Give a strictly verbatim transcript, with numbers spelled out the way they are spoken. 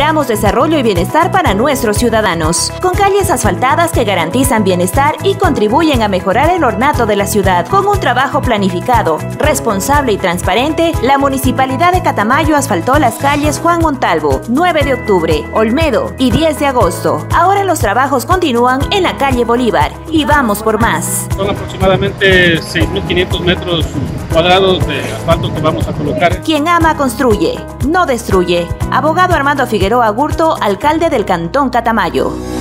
Generamos desarrollo y bienestar para nuestros ciudadanos, con calles asfaltadas que garantizan bienestar y contribuyen a mejorar el ornato de la ciudad. Con un trabajo planificado, responsable y transparente, la Municipalidad de Catamayo asfaltó las calles Juan Montalvo, nueve de octubre, Olmedo y diez de agosto. Ahora los trabajos continúan en la calle Bolívar y vamos por más. Son aproximadamente seis mil quinientos metros cuadrados de asfalto que vamos a colocar. Quien ama construye, no destruye. Abogado Armando Figueroa Gurto, alcalde del Cantón Catamayo.